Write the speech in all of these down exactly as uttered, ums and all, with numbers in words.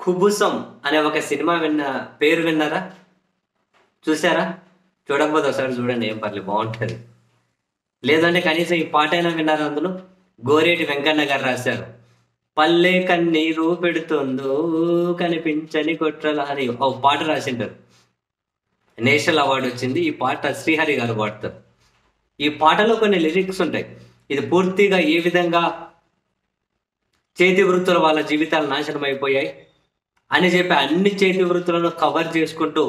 కుబుసం అనే ఒక సినిమా విన్న పేరు విన్నారా? చూసారా? చూడకపోతే ఒకసారి చూడండి, ఏం పర్లేదు, బాగుంటుంది. లేదంటే కనీసం ఈ పాట అయినా విన్నారా? అందులో గోరేటి వెంకన్న గారు రాశారు. పల్లె కన్నీరు పెడుతుందో కనిపించని కొట్రల అని ఒక పాట రాసింటారు. నేషనల్ అవార్డు వచ్చింది. ఈ పాట శ్రీహరి గారు పాడతారు. ఈ పాటలో కొన్ని లిరిక్స్ ఉంటాయి. ఇది పూర్తిగా ఏ విధంగా చేతి వృత్తుల వాళ్ళ జీవితాలు నాశనం అయిపోయాయి అని చెప్పి అన్ని చేతి వృత్తులను కవర్ చేసుకుంటూ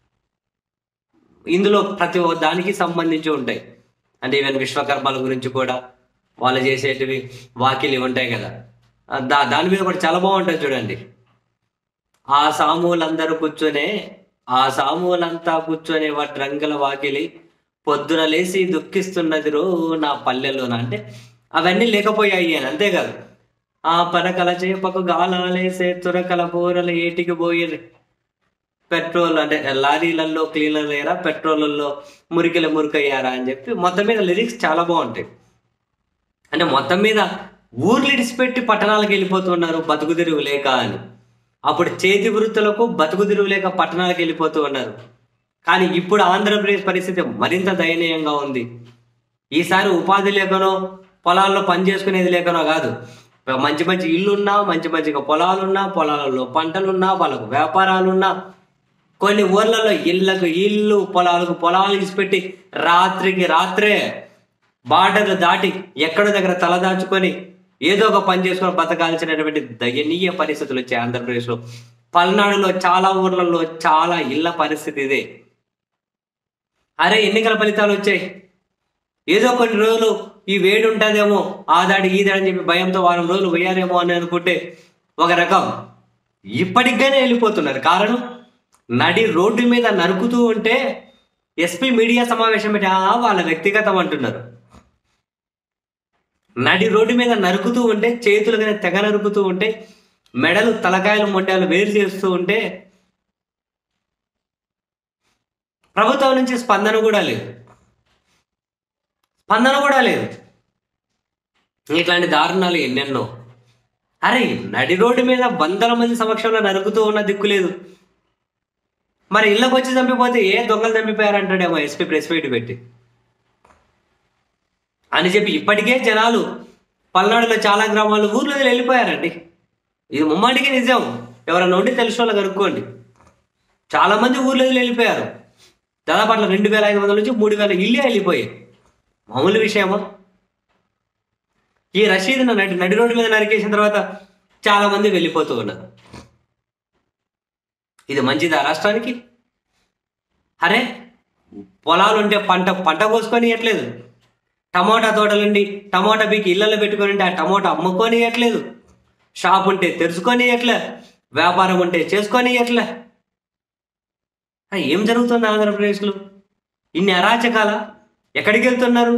ఇందులో ప్రతి దానికి సంబంధించి ఉంటాయి. అంటే ఈవెన్ విశ్వకర్మల గురించి కూడా వాళ్ళు చేసేటివి వాకిలి ఉంటాయి కదా, దా దాని మీద కూడా చాలా బాగుంటుంది చూడండి. ఆ సామూలందరూ కూర్చొనే ఆ సామూలంతా కూర్చొని వాటి రంగుల వాకిలి పొద్దున లేసి దుఃఖిస్తున్నది రో నా పల్లెలోన. అంటే అవన్నీ లేకపోయాయి అని, అంతేకాదు ఆ పనకల చేపకు గాలాలేసే తురకల కూరలు ఏటికి పోయి పెట్రోల్ అంటే లారీలలో క్లీనర్ అయ్యారా, పెట్రోల్లో మురికిల మురికయ్యారా అని చెప్పి మొత్తం మీద లిరిక్స్ చాలా బాగుంటాయి. అంటే మొత్తం మీద ఊర్లు ఇడిచిపెట్టి పట్టణాలకు వెళ్ళిపోతున్నారు బతుకు తెరువు లేక అని. అప్పుడు చేతి వృత్తులకు బతుకు తెరువు లేక పట్టణాలకు వెళ్ళిపోతూ ఉన్నారు. కానీ ఇప్పుడు ఆంధ్రప్రదేశ్ పరిస్థితి మరింత దయనీయంగా ఉంది. ఈసారి ఉపాధి లేకనో పొలాల్లో పని చేసుకునేది లేకనో కాదు, మంచి మంచి ఇల్లున్నా, మంచి మంచిగా పొలాలున్నా, పొలాలలో పంటలున్నా, వాళ్ళకు వ్యాపారాలున్నా, కొన్ని ఊర్లలో ఇళ్లకు ఇల్లు, పొలాలకు పొలాలు ఇచ్చిపెట్టి రాత్రికి రాత్రే బార్డర్లు దాటి ఎక్కడో దగ్గర తలదాచుకొని ఏదో ఒక పని చేసుకొని బతకాల్సినటువంటి దయనీయ పరిస్థితులు వచ్చాయి ఆంధ్రప్రదేశ్లో. పల్నాడులో చాలా ఊర్లలో చాలా ఇళ్ల పరిస్థితి ఇదే. అరే ఎన్నికల ఫలితాలు వచ్చాయి, ఏదో కొన్ని రోజులు ఈ వేడి ఉంటుందేమో, ఆ దాడి ఈ దాడి అని చెప్పి భయంతో వారం రోజులు పోయారేమో అని అనుకుంటే ఒక రకం ఇప్పటికైనా వెళ్ళిపోతున్నారు. కారణం నడి రోడ్డు మీద నరుకుతూ ఉంటే ఎస్పీ మీడియా సమావేశం పెట్టి వాళ్ళ వ్యక్తిగతం అంటున్నారు. నడి రోడ్డు మీద నరుకుతూ ఉంటే, చేతులు కానీ తెగ నరుకుతూ ఉంటే, మెడలు తలకాయలు మొండాలు వేరు చేస్తూ ఉంటే ప్రభుత్వం నుంచి స్పందన కూడా లేదు, స్పందన కూడా లేదు. ఇట్లాంటి దారుణాలు ఎన్నెన్నో. అరే నడి రోడ్డు మీద వందల మంది సమక్షంలో నరుకుతూ ఉన్న దిక్కు లేదు. మరి ఇళ్ళకి వచ్చి చంపిపోతే ఏ దొంగలు చంపిపోయారంటాడేమో ఎస్పీ ప్రెస్ మీట్ పెట్టి అని చెప్పి ఇప్పటికే జనాలు పల్నాడులో చాలా గ్రామాలు ఊర్లో వెళ్ళిపోయారండి. ఇది ముమ్మాటికి నిజం. ఎవరైనా ఉండి తెలిసిన వాళ్ళు కనుక్కోండి. చాలా మంది ఊర్లో వెళ్ళిపోయారు. దాదాపు అట్లా రెండు వేల ఐదు వందల నుంచి మూడు వేల ఇల్లే వెళ్ళిపోయాయి. మామూలు విషయమా? ఈ రషీద్ నడి నడి రోడ్డు మీద నరికేసిన తర్వాత చాలా మంది వెళ్ళిపోతూ ఉన్నారు. ఇది మంచిదా రాష్ట్రానికి? అరే పొలాలు ఉంటే పంట పంట కోసుకొని ఇవ్వట్లేదు, టమోటా తోటలుండి టమోటా బీకి ఇళ్లలో పెట్టుకొని ఉంటే ఆ టమోటా అమ్ముకొని ఇవ్వట్లేదు, షాప్ ఉంటే తెరుచుకొని ఇవ్వట్లే, వ్యాపారం ఉంటే చేసుకొని ఇవ్వట్లే. ఏం జరుగుతుంది ఆంధ్రప్రదేశ్లో? ఇన్ని అరాచకాల ఎక్కడికి వెళ్తున్నారు?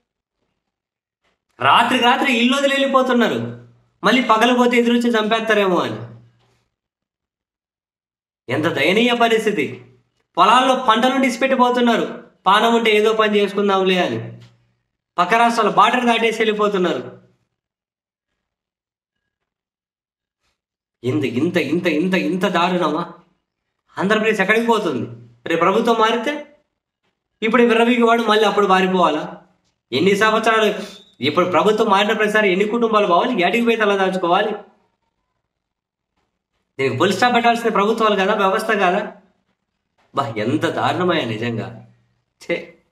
రాత్రికి రాత్రి ఇల్లు వదిలి వెళ్ళిపోతున్నారు. మళ్ళీ పగలపోతే ఎదురొచ్చి చంపేస్తారేమో అని. ఎంత దయనీయ పరిస్థితి. పొలాల్లో పంటలు డిసిపెట్టిపోతున్నారు. పానం ఉంటే ఏదో పని చేసుకుందాంలే అని పక్క రాష్ట్రాలు బార్డర్ దాటేసి వెళ్ళిపోతున్నారు. ఇంత ఇంత ఇంత ఇంత ఇంత దారుణమా? ఆంధ్రప్రదేశ్ ఎక్కడికి పోతుంది? రేపు ప్రభుత్వం మారితే ఇప్పుడు విర్రవీగి వాడు మళ్ళీ అప్పుడు మారిపోవాలా? ఎన్ని సంవత్సరాలు? ఇప్పుడు ప్రభుత్వం మారిన ప్రతిసారి ఎన్ని కుటుంబాలు పోవాలి? ఏటికి పోయి తల దాచుకోవాలి? దీనికి పులి స్టాప్ పెట్టాల్సిన ప్రభుత్వాలు కదా, వ్యవస్థ కదా. బా ఎంత దారుణమయ్యా నిజంగా. ఛే.